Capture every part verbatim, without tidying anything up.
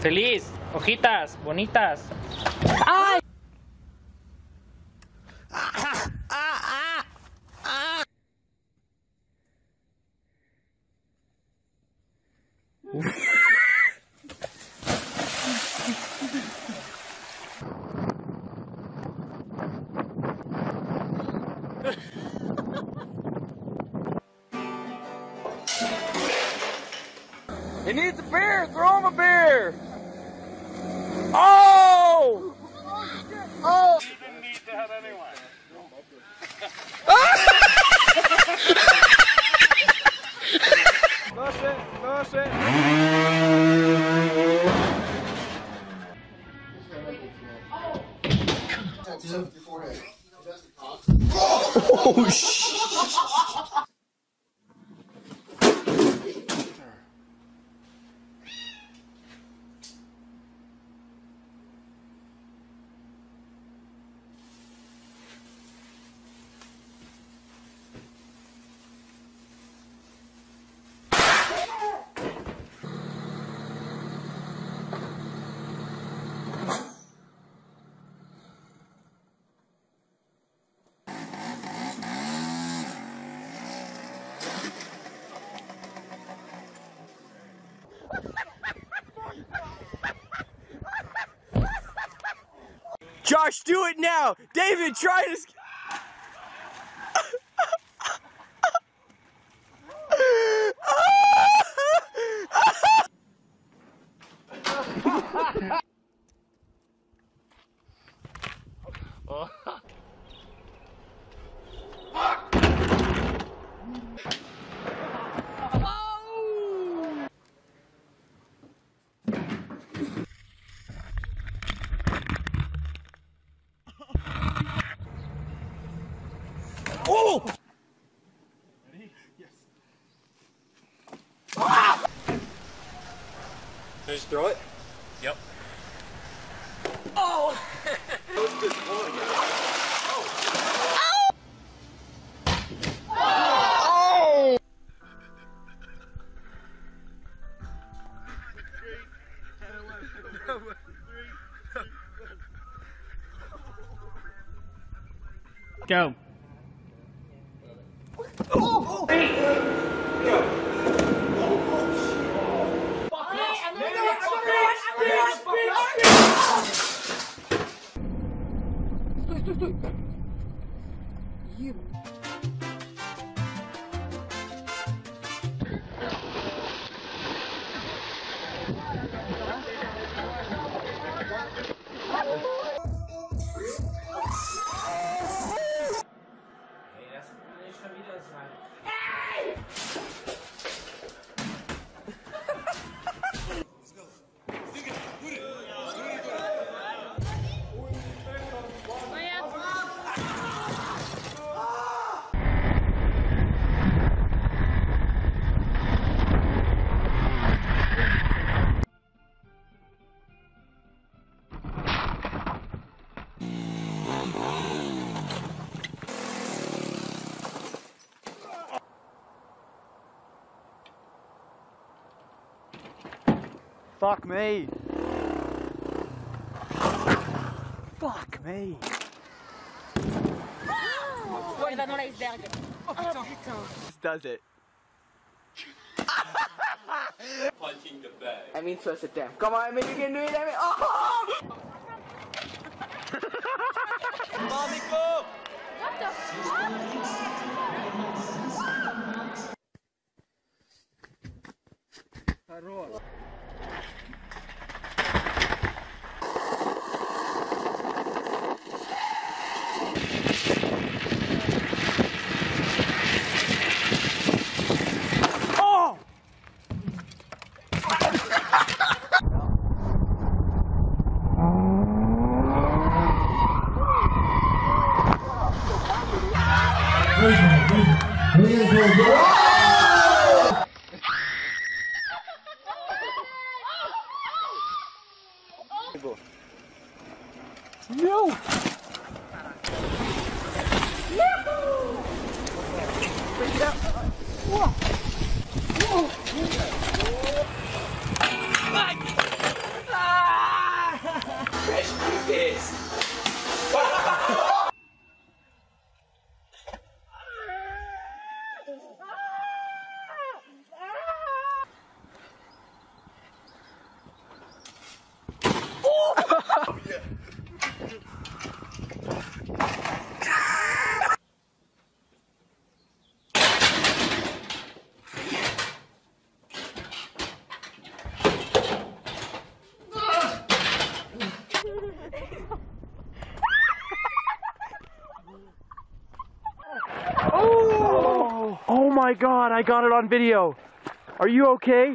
Feliz, hojitas, bonitas. ¡Ay! He needs a beer! Throw him a beer! Oh! Oh! You didn't need that anyway. Push it, push it. Oh shit! Josh, do it now! David, try to... Oh! Ready? Yes. Ah! Just throw it? Yep. Oh! What's this one? Oh! Go. Oh! You. Fuck me. Fuck me. Oh, elle va dans l'iceberg. Oh putain, putain. This does it. Punching the bag. I mean, so sit down. Come on, maybe you can do it. I mean, oh! Mommy, go! What the fuck? No! Break it up! Whoa! Whoa! my god, I got it on video. Are you okay?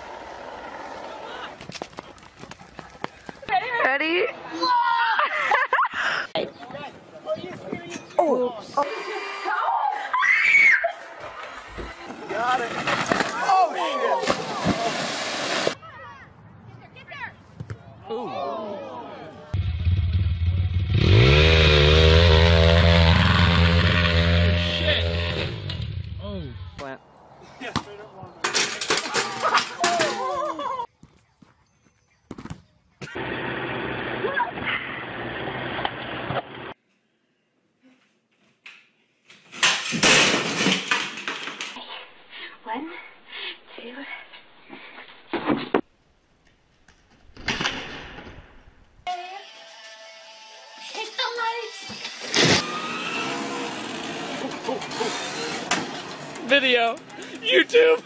Ready? Oh! Oh. Got it. Oh shit! Ooh. Plant. One, two. Hit the lights. Video. YouTube.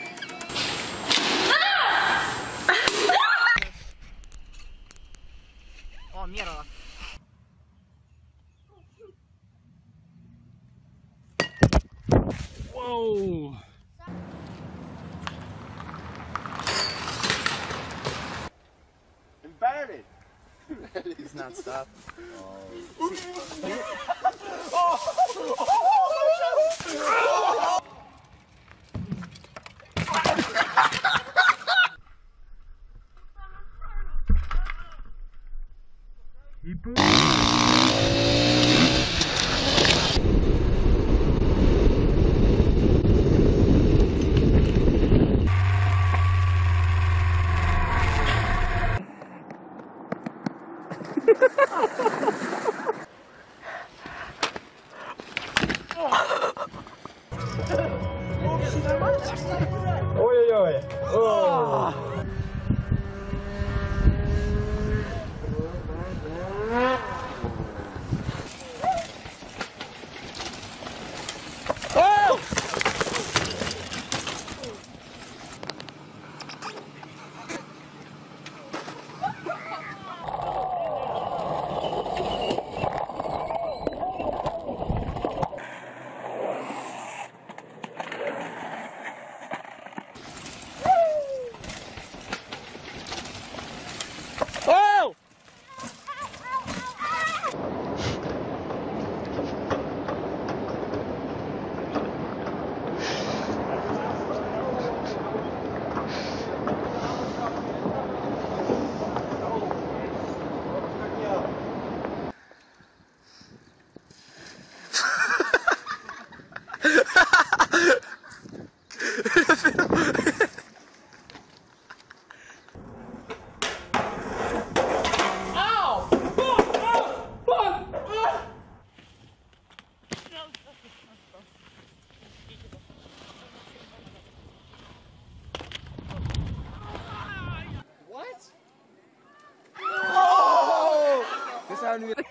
Oh, mierda. Whoa. Embedded. He's not stopped. Oj, oj, oj. Oh. Oh! This happened to me.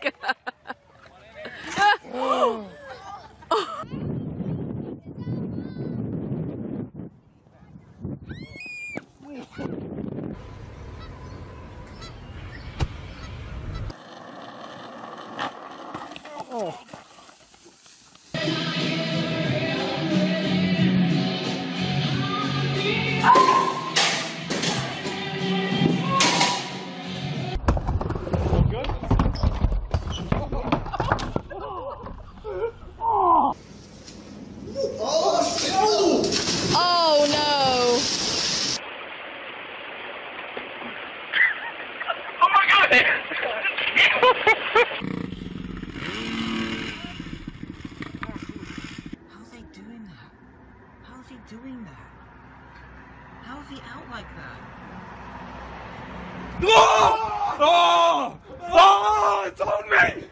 Oh. Oh no! How's he doing that? How's he doing that? How's he out like that? Oh! Oh! Oh! It's on me!